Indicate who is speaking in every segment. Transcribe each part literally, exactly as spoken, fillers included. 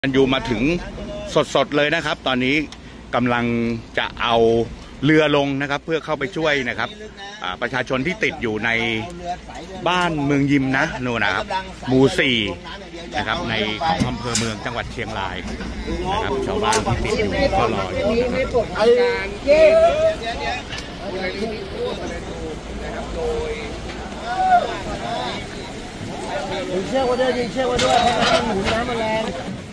Speaker 1: อยู่มาถึงสดๆเลยนะครับตอนนี้กำลังจะเอาเรือลงนะครับเพื่อเข้าไปช่วยนะครับประชาชนที่ติดอยู่ในบ้านเมืองยิมนะโน่นนะครับหมู่สี่นะครับในของอำเภอเมืองจังหวัดเชียงรายนะครับชาวบ้านที่ติดอยู่ก็รออยู่
Speaker 2: ยิงเชือกไว้ด้วยยิงเชือกไว้ด้วยเพราะมันหมุนน้ำมันแรง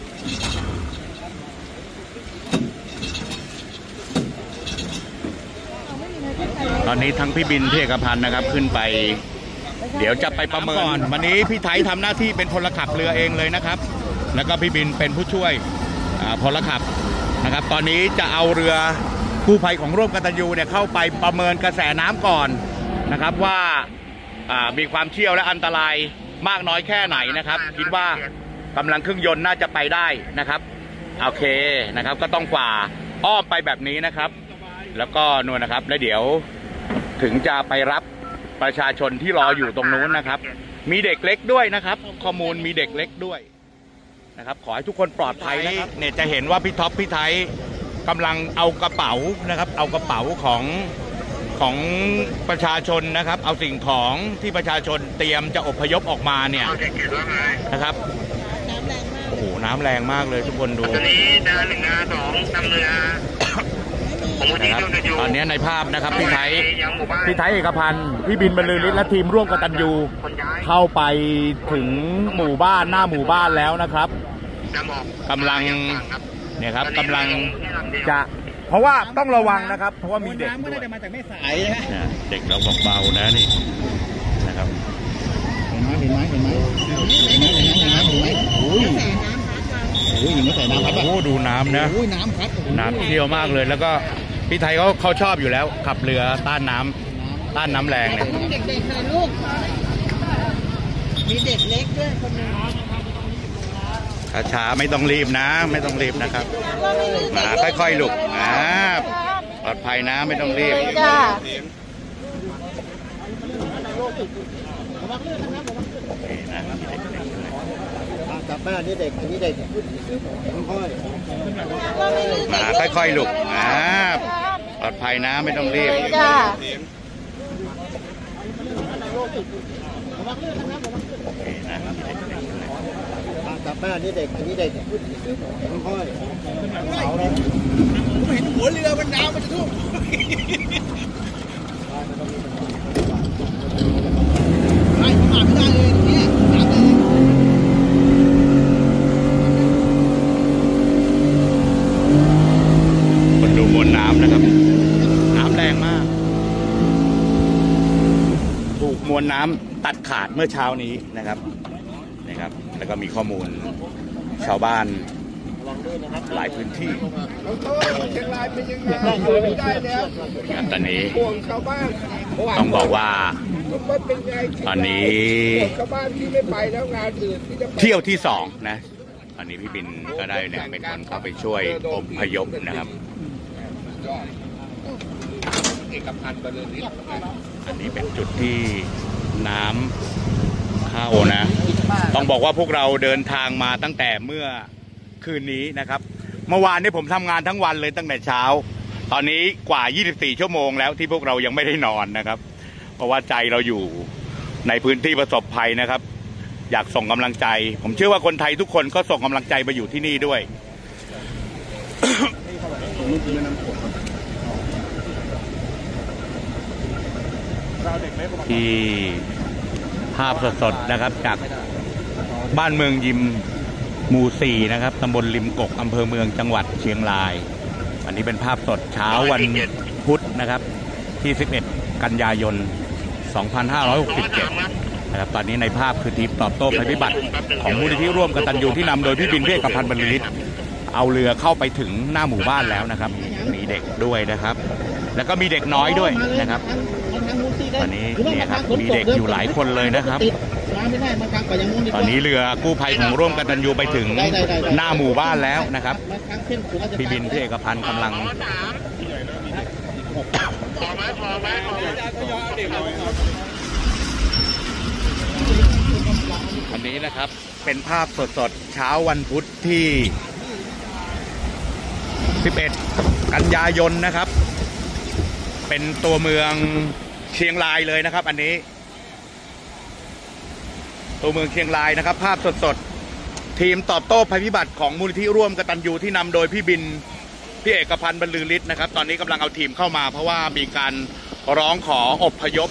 Speaker 1: ตอนนี้ทั้งพี่บินพี่เอกพันธ์นะครับขึ้นไปเดี๋ยวจะไปประเมินวันนี้พี่ไทยทำหน้าที่เป็นพลขับเรือเองเลยนะครับแล้วก็พี่บินเป็นผู้ช่วยพลขับนะครับตอนนี้จะเอาเรือกู้ภัยของร่วมกตัญญูเนี่ยเข้าไปประเมินกระแสน้ำก่อนนะครับว่ามีความเชี่ยวและอันตรายมากน้อยแค่ไหนนะครับคิดว่ากำลังเครื่องยนต์น่าจะไปได้นะครับโอเคนะครับก็ต้องฝ่าอ้อมไปแบบนี้นะครับแล้วก็นู่นนะครับแล้วเดี๋ยวถึงจะไปรับประชาชนที่รออยู่ตรงนู้นนะครับมีเด็กเล็กด้วยนะครับข้อมูลมีเด็กเล็กด้วยนะครับขอให้ทุกคนปลอดภัยนะครับเนี่ยจะเห็นว่าพี่ท็อปพี่ไทยกำลังเอากระเป๋านะครับเอากระเป๋าของของประชาชนนะครับเอาสิ่งของที่ประชาชนเตรียมจะอพยพออกมาเนี่ยนะครับโอ้โหน้ำแรงมากเลยทุกคนดูตอนนี้เดินหนึ่งนาสองนำเรือนะครับตอนนี้ในภาพนะครับพี่ไทยพี่ไทยเอกพันธ์พี่บินบรรลือฤทธิ์และทีมร่วมกตัญญูเข้าไปถึงหมู่บ้านหน้าหมู่บ้านแล้วนะครับกำลังเนี่ยครับกำลังจะเพราะว่าต้องระวังนะครับเพราะว่ามีเด็กด้วยเด็กเราบอกเบานะนี่นะครับ
Speaker 2: เห็นไหมเห็นไหมเห็นไหมเห็นไหมเห็นไหมเห็นไหมเห็นไหมโอ้ยโอ้ยไม่ใส่น้ำครับ
Speaker 1: โอ้ดูน้ำนะ
Speaker 2: โอ้ยน้ำครับ
Speaker 1: น้ำเชี่ยวมากเลยแล้วก็พี่ไทยเขาเขาชอบอยู่แล้วขับเรือต้านน้ำต้านน้ำแรงเนี่ย
Speaker 2: เด็กๆนะลูกมีเด็กเล็กด้วยคนนึง
Speaker 1: ช้าๆไม่ต้องรีบนะไม่ต้องรีบนะครับมาค่อยๆลุกอ่าปลอดภัยนะไม่ต้องรีบ
Speaker 2: กลับบ้านนี่เด็กอันนี้เด็ก
Speaker 1: มาค่อยๆลุกอ่าปลอดภัยนะไม่ต้องรีบ
Speaker 2: กลับบ้านนี่เด็กอันนี้เด็กค่อยๆเขาเลยผมเห็นหัวเรือมันน้ำมันจะท่วมไม่ผมอ่านไม่ได้เลยเนี่ยน้ำแรง
Speaker 1: คนดูมวลน้ำนะครับน้ำแรงมากถูกมวลน้ำตัดขาดเมื่อเช้านี้นะครับนะครับแล้วก็มีข้อมูลชาวบ้านหลายพื้นที่ตอนนี้ต้องบอกว่าตอนนี้เที่ยวที่สองนะตอนนี้พี่บินก็ได้เนี่ยเป็นคนเข้าไปช่วยอพยพนะครับอันนี้เป็นจุดที่น้ำเข้านะต้องบอกว่าพวกเราเดินทางมาตั้งแต่เมื่อคืนนี้นะครับเมื่อวานนี้ผมทำงานทั้งวันเลยตั้งแต่เช้าตอนนี้กว่ายี่สิบสี่ชั่วโมงแล้วที่พวกเรายังไม่ได้นอนนะครับเพราะว่าใจเราอยู่ในพื้นที่ประสบภัยนะครับอยากส่งกำลังใจผมเชื่อว่าคนไทยทุกคนก็ส่งกำลังใจมาอยู่ที่นี่ด้วยที่ภาพสดๆนะครับจากบ้านเมืองยิมหมู่สี่นะครับตำบลริมกกอำเภอเมืองจังหวัดเชียงรายวันนี้เป็นภาพสดเช้าวันพุธนะครับที่สิบเอ็ดกันยายนสองพันห้าร้อยหกสิบเจ็ดนะครับตอนนี้ในภาพคือทีมตอบโต้ภัยพิบัติของมูลนิธิร่วมกตัญญูที่นำโดยพี่บินเวชกับพันบรรลือฤทธิ์เอาเรือเข้าไปถึงหน้าหมู่บ้านแล้วนะครับมีเด็กด้วยนะครับแล้วก็มีเด็กน้อยด้วยนะครับตอนนี้เนี่ยครับมีเด็กอยู่หลายคนเลยนะครับตอนนี้เรือกู้ภัยของร่วมกตัญญูไปถึงหน้าหมู่บ้านแล้วนะครับพี่บินพี่เอกพันธ์กำลังอันนี้นะครับเป็นภาพสดๆเช้าวันพุธที่สิบเอ็ดกันยายนนะครับ เป็นตัวเมืองเชียงรายเลยนะครับอันนี้ตัวเมืองเชียงรายนะครับภาพสดๆทีมตอบโต้ภัยพิบัติของมูลนิธิร่วมกตัญญูที่นำโดยพี่บินพี่เอกพันธ์บรรลือฤทธิ์นะครับตอนนี้กำลังเอาทีมเข้ามาเพราะว่ามีการร้องขออพยพ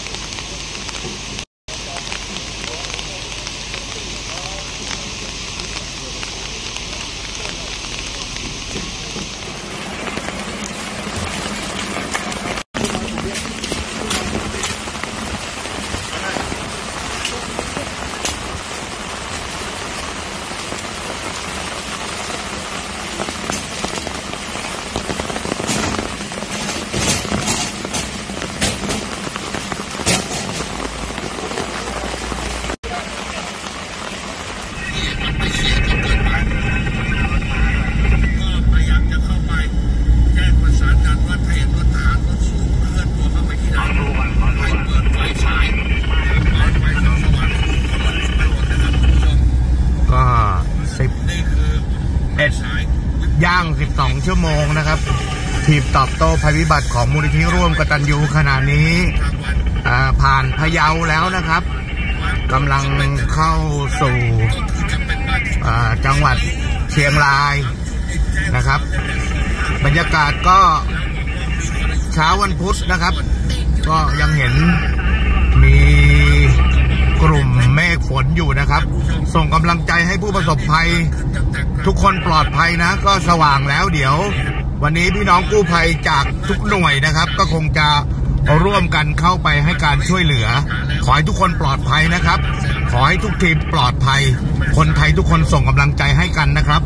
Speaker 1: ย่างสิบสองชั่วโมงนะครับทีมตอบโต้ภัยพิบัติของมูลนิธิร่วมกตัญญูขณะนี้ผ่านพะเยาแล้วนะครับกำลังเข้าสู่จังหวัดเชียงรายนะครับบรรยากาศก็เช้าวันพุธนะครับก็ยังเห็นมีกลุ่มเมฆฝนอยู่นะครับส่งกำลังใจให้ผู้ประสบภัยทุกคนปลอดภัยนะก็สว่างแล้วเดี๋ยววันนี้พี่น้องกู้ภัยจากทุกหน่วยนะครับก็คงจะร่วมกันเข้าไปให้การช่วยเหลือขอให้ทุกคนปลอดภัยนะครับขอให้ทุกทีมปลอดภัยคนไทยทุกคนส่งกำลังใจให้กันนะครับ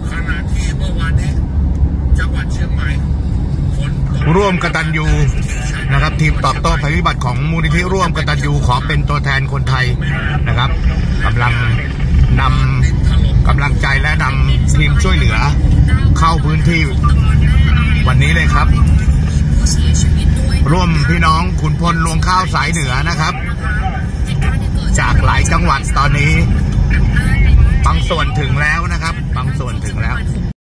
Speaker 1: ร่วมกตัญญูนะครับทีมตอบโต้ภัยพิบัติของมูลนิธิร่วมกตัญญูขอเป็นตัวแทนคนไทยนะครับกำลังนำกำลังใจและนำทีมช่วยเหลือเข้าพื้นที่วันนี้เลยครับร่วมพี่น้องขุนพลรวงข้าวสายเหนือนะครับจากหลายจังหวัดตอนนี้บางส่วนถึงแล้วนะครับบางส่วนถึงแล้ว